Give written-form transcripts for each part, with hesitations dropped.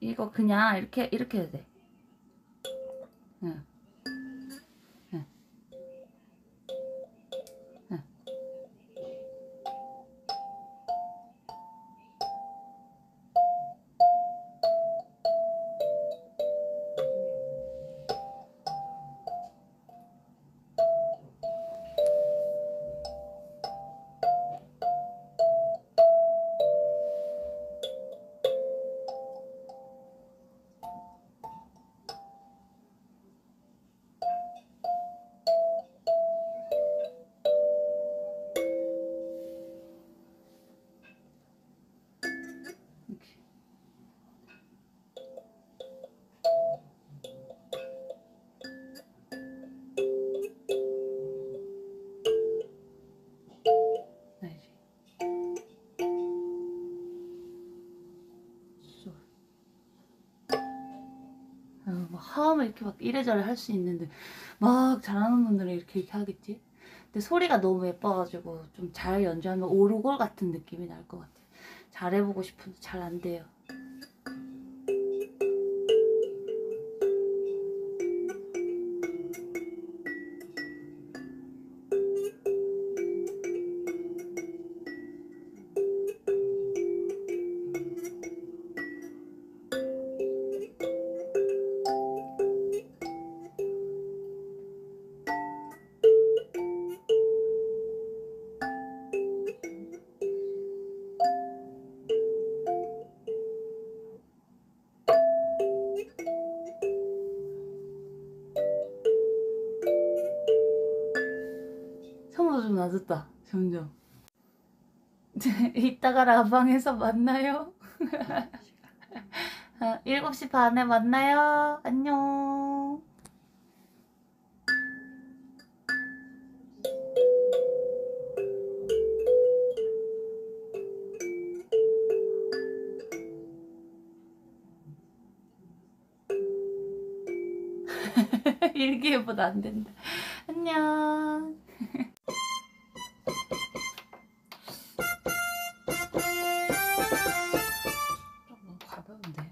이거 그냥 이렇게 해도 돼. 응. 응. 응. 이렇게. 알지? 막 하면 이렇게 막 이래저래 할 수 있는데 막 잘하는 분들은 이렇게 하겠지? 근데 소리가 너무 예뻐가지고 좀 잘 연주하면 오르골 같은 느낌이 날 것 같아. 잘해보고 싶은데 잘 안 돼요. 성도 좀 낮았다 점점. 이따가 라방에서 만나요. 7시 반에 만나요. 안녕. 일기예보다 안 된다. 안녕. 너무 가벼운데.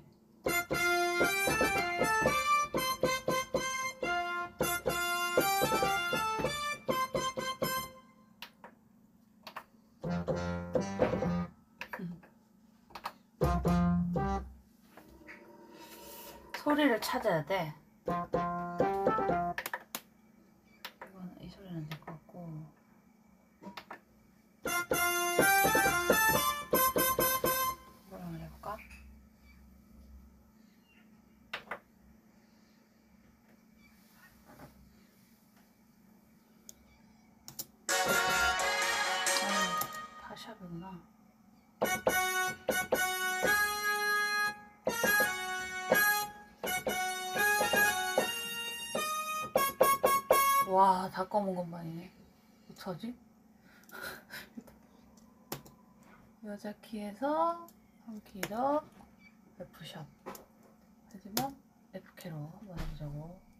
소리를 찾아야 돼. 이거는 이 소리는 될 것 같고. 이걸 한번 해볼까? 파샵이구나. 와, 다 검은 것만이네. 어쩌지? 여자 키에서 한 키로 F샵. 하지만 F키로 한번 해보자고.